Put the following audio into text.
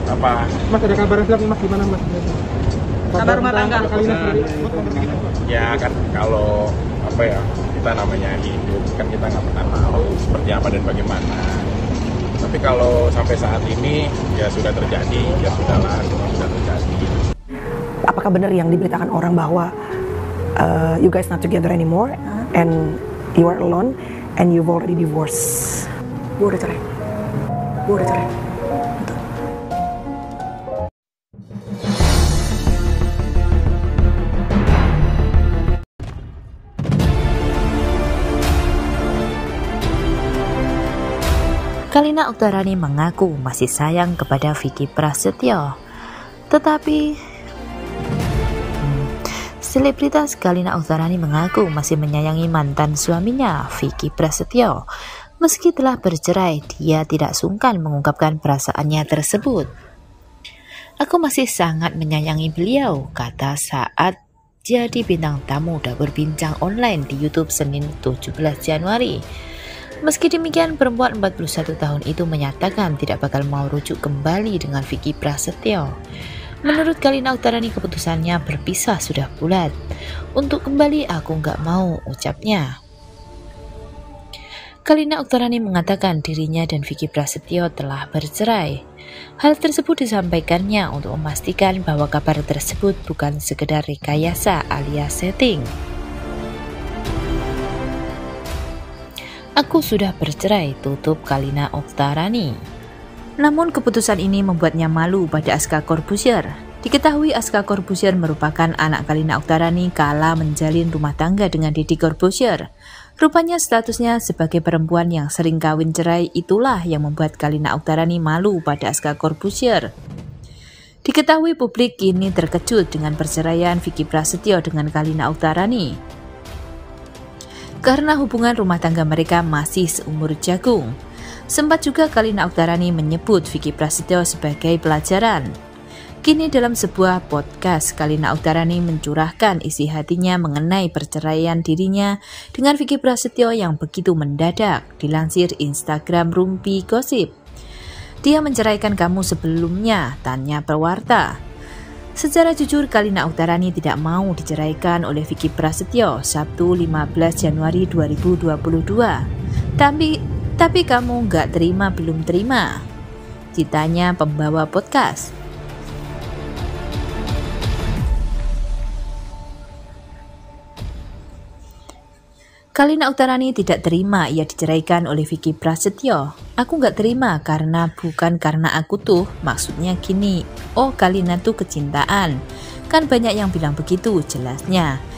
Apa? Mas ada kabar lagi Mas gimana Mas? Kabar rumah tangga. Ya kan kalau apa ya, kita namanya hidup kan kita nggak pernah tahu seperti apa dan bagaimana. Tapi kalau sampai saat ini ya sudah terjadi, ya sudahlah, sudah terjadi. Apakah benar yang diberitakan orang bahwa you guys not together anymore and you are alone and you've already divorced? Gue udah cerai. Kalina Oktarani mengaku masih sayang kepada Vicky Prasetyo, tetapi selebritas Kalina Oktarani mengaku masih menyayangi mantan suaminya Vicky Prasetyo. Meski telah bercerai, dia tidak sungkan mengungkapkan perasaannya tersebut. Aku masih sangat menyayangi beliau, kata saat jadi bintang tamu dapur bincang online di YouTube Senin 17 Januari. Meski demikian, perempuan 41 tahun itu menyatakan tidak bakal mau rujuk kembali dengan Vicky Prasetyo. Menurut Kalina Oktarani, keputusannya berpisah sudah bulat. Untuk kembali aku nggak mau, ucapnya. Kalina Oktarani mengatakan dirinya dan Vicky Prasetyo telah bercerai. Hal tersebut disampaikannya untuk memastikan bahwa kabar tersebut bukan sekedar rekayasa alias setting. Aku sudah bercerai, tutup Kalina Oktarani. Namun keputusan ini membuatnya malu pada Aska Corbuzier. Diketahui Aska Corbuzier merupakan anak Kalina Oktarani kala menjalin rumah tangga dengan Deddy Corbuzier. Rupanya statusnya sebagai perempuan yang sering kawin cerai itulah yang membuat Kalina Oktarani malu pada Aska Corbuzier. Diketahui publik kini terkejut dengan perceraian Vicky Prasetyo dengan Kalina Oktarani. Karena hubungan rumah tangga mereka masih seumur jagung. Sempat juga Kalina Oktarani menyebut Vicky Prasetyo sebagai pelajaran. Kini dalam sebuah podcast, Kalina Oktarani mencurahkan isi hatinya mengenai perceraian dirinya dengan Vicky Prasetyo yang begitu mendadak, dilansir Instagram Rumpi Gosip. Dia menceraikan kamu sebelumnya, tanya pewarta. Secara jujur, Kalina Oktarani tidak mau diceraikan oleh Vicky Prasetyo Sabtu 15 Januari 2022. Tapi kamu nggak terima belum terima? Ditanya pembawa podcast. Kalina Oktarani tidak terima ia diceraikan oleh Vicky Prasetyo. Aku nggak terima bukan karena aku tuh, maksudnya gini. Oh, Kalina tuh kecintaan. Kan banyak yang bilang begitu, jelasnya.